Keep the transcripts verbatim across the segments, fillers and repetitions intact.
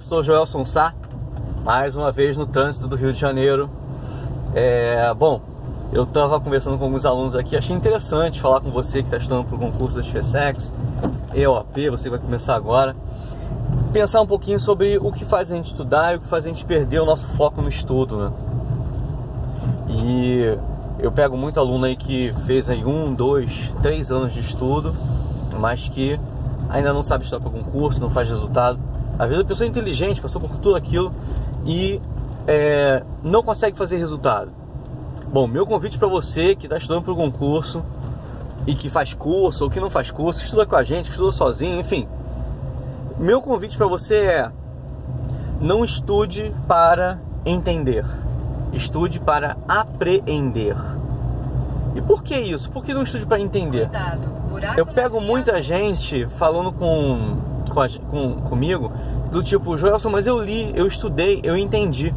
professor Joelson Sá, mais uma vez no trânsito do Rio de Janeiro. É, bom, eu estava conversando com alguns alunos aqui, achei interessante falar com você que está estudando para o concurso da SFSEX, E O A P, você vai começar agora. Pensar um pouquinho sobre o que faz a gente estudar e o que faz a gente perder o nosso foco no estudo, né? E eu pego muito aluno aí que fez aí um, dois, três anos de estudo, mas que ainda não sabe estudar para concurso, não faz resultado. Às vezes a pessoa é inteligente, passou por tudo aquilo e é, não consegue fazer resultado. Bom, meu convite para você que está estudando para o concurso e que faz curso ou que não faz curso, estuda com a gente, que estuda sozinho, enfim. Meu convite para você é: não estude para entender, estude para apreender. E por que isso? Por que não estude para entender? Eu pego muita gente falando com, com, a, com comigo do tipo: Joelson, mas eu li, eu estudei, eu entendi.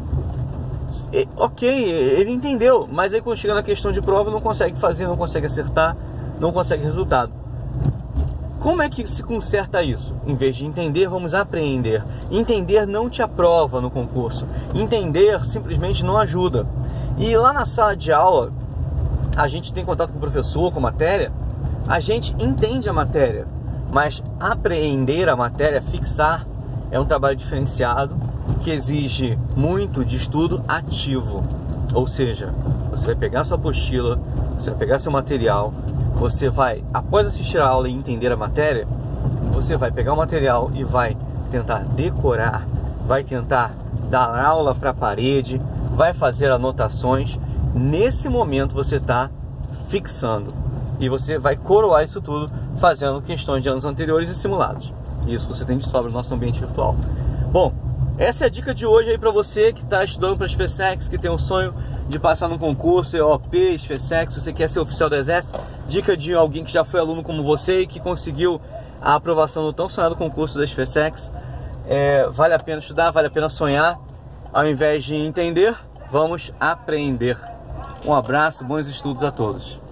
E, ok, ele entendeu, mas aí quando chega na questão de prova não consegue fazer, não consegue acertar, não consegue resultado. Como é que se conserta isso? Em vez de entender, vamos apreender. Entender não te aprova no concurso. Entender simplesmente não ajuda. E lá na sala de aula, a gente tem contato com o professor, com a matéria, a gente entende a matéria, mas apreender a matéria, fixar, é um trabalho diferenciado que exige muito de estudo ativo. Ou seja, você vai pegar sua apostila, você vai pegar seu material, você vai, após assistir a aula e entender a matéria, você vai pegar o material e vai tentar decorar, vai tentar dar aula para a parede, vai fazer anotações. Nesse momento você está fixando e você vai coroar isso tudo fazendo questões de anos anteriores e simulados. Isso você tem de sobra no nosso ambiente virtual. Bom, essa é a dica de hoje aí para você que está estudando para a SFSEX, que tem o sonho de passar no concurso, E O P, SFSEX, você quer ser oficial do Exército. Dica de alguém que já foi aluno como você e que conseguiu a aprovação no tão sonhado concurso da SFSEX. É, vale a pena estudar, vale a pena sonhar. Ao invés de entender, vamos aprender. Um abraço, bons estudos a todos.